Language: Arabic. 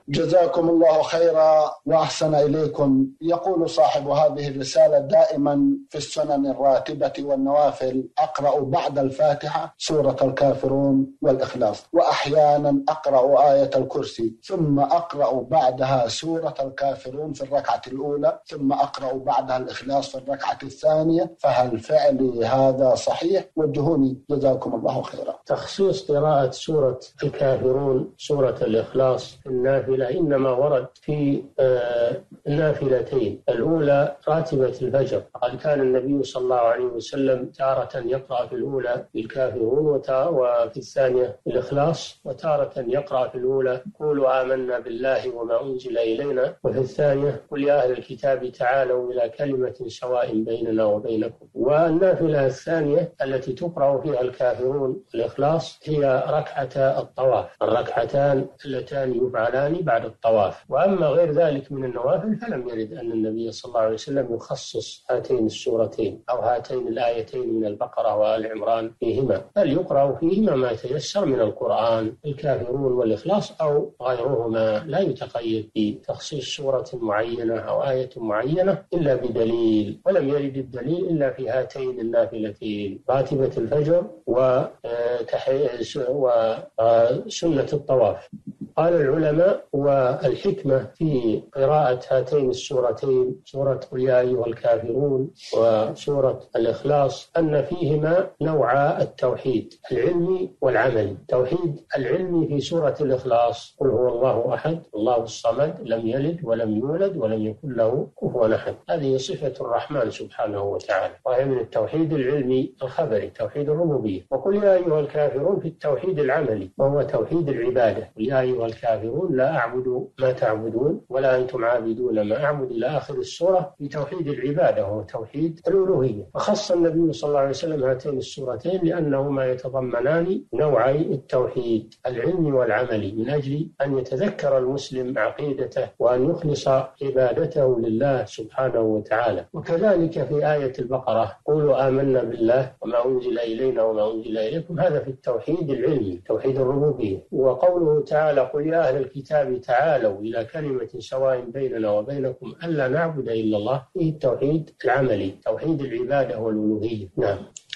جزاكم الله خيرا وأحسن إليكم. يقول صاحب هذه الرسالة: دائما في السنن الراتبة والنوافل أقرأ بعد الفاتحة سورة الكافرون والإخلاص، وأحيانا أقرأ آية الكرسي، ثم أقرأ بعدها سورة الكافرون في الركعة الأولى، ثم أقرأ بعدها الإخلاص في الركعة الثانية، فهل فعلي هذا صحيح؟ وجهوني جزاكم الله خيرا. تخصيص قراءة سورة الكافرون سورة الإخلاص النافلة إنما ورد في النافلتين. الأولى راتبة الفجر، قد كان النبي صلى الله عليه وسلم تارة يقرأ في الأولى بالكافرون وفي الثانية الإخلاص، وتارة يقرأ في الأولى قولوا آمنا بالله وما أنزل إلينا، وفي الثانية قل يا أهل الكتاب تعالوا إلى كلمة سواء بيننا وبينكم. والنافلة الثانية التي تقرأ فيها الكافرون الإخلاص هي ركعة الطواف، الركعتان اللتان يفعلان بعد الطواف. وأما غير ذلك من النوافل فلم يرد أن النبي صلى الله عليه وسلم يخصص هاتين السورتين أو هاتين الآيتين من البقرة وآل عمران فيهما، بل يقرأ فيهما ما تيسر من القرآن، الكافرون والإخلاص أو غيرهما، لا يتقيد بتخصيص سورة معينة أو آية معينة إلا بدليل، ولم يرد الدليل إلا في هاتين النافلتين راتبة الفجر وسنة الطواف. قال العلماء: والحكمة في قراءة هاتين السورتين سورة قل يا أيها الكافرون وسورة الإخلاص أن فيهما نوع التوحيد العلمي والعملي. التوحيد العلمي في سورة الإخلاص قل هو الله أحد الله الصمد لم يلد ولم يولد ولم يكن له كفوا أحد، هذه صفة الرحمن سبحانه وتعالى، وهي من التوحيد العلمي الخبري توحيد الربوبية. وقل يا أيها الكافرون في التوحيد العملي وهو توحيد العبادة، قل يا أيها الكافرون لا أعبد ما تعبدون ولا أنتم عابدون ما أعبد إلى آخر السورة في توحيد العبادة وهو توحيد الألوهية. فخص النبي صلى الله عليه وسلم هاتين السورتين لأنهما يتضمنان نوعي التوحيد العلمي والعملي، من أجل أن يتذكر المسلم عقيدته وأن يخلص عبادته لله سبحانه وتعالى. وكذلك في آية البقرة قولوا آمنا بالله وما أنزل إلينا وما أنزل إليكم، هذا في التوحيد العلمي توحيد الربوبية. وقوله تعالى قل يا أهل الكتاب تعالوا إلى كلمة سواء بيننا وبينكم ألا نعبد إلا الله، فيه التوحيد العملي توحيد العبادة والألوهية. نعم.